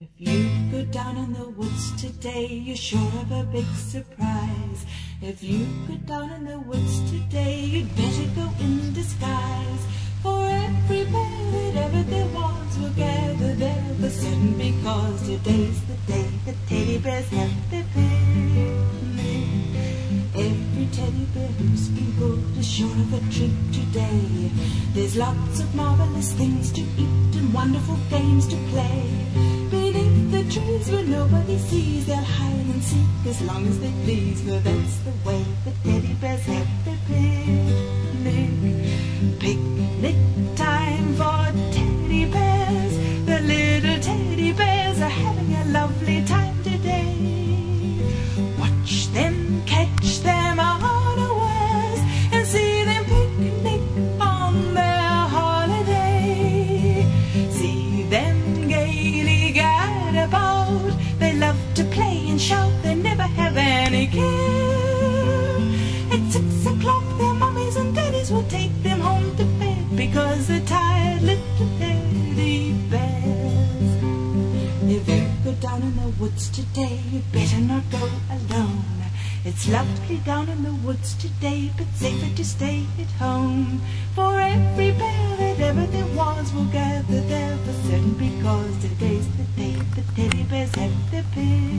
If you go down in the woods today, you're sure of a big surprise. If you go down in the woods today, you'd better go in disguise. For every bear that ever there was will gather there for certain, because today's the day the teddy bears have their picnic. Every teddy bear who's been good is sure of a treat today. There's lots of marvelous things to eat and wonderful games to play. Beneath the trees where nobody sees, they'll hide and seek as long as they please, for that's the way the teddy bears have their picnic. Picnic time for teddy bears. The little teddy bears are having a lovely time today. Watch them, catch them unawares, and see them picnic on their holiday. See them gaily gad about. They love to play and shout, they never have any care. At 6 o'clock their mummies and daddies will take them home to bed, because they're tired little teddy bears. If you go down in the woods today, you'd better not go alone. It's lovely down in the woods today, but safer to stay at home. For every bear that ever there was will gather there for certain, because today's the day the teddy bears have their picnic.